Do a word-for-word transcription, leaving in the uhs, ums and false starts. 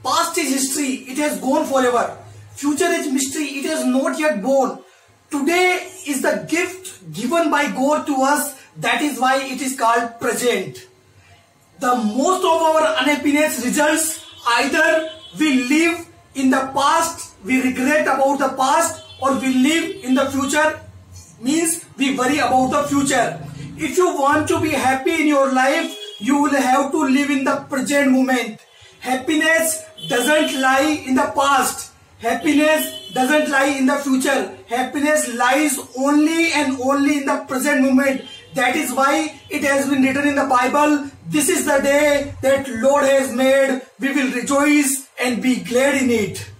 Past is history, it has gone forever. Future is mystery, it has not yet born. Today is the gift given by God to us, that is why it is called present. The most of our unhappiness results either we live in the past, we regret about the past, or we live in the future, means we worry about the future. If you want to be happy in your life, you will have to live in the present moment. Happiness doesn't lie in the past. Happiness doesn't lie in the future. Happiness lies only and only in the present moment. That is why it has been written in the Bible, this is the day that Lord has made. We will rejoice and be glad in it.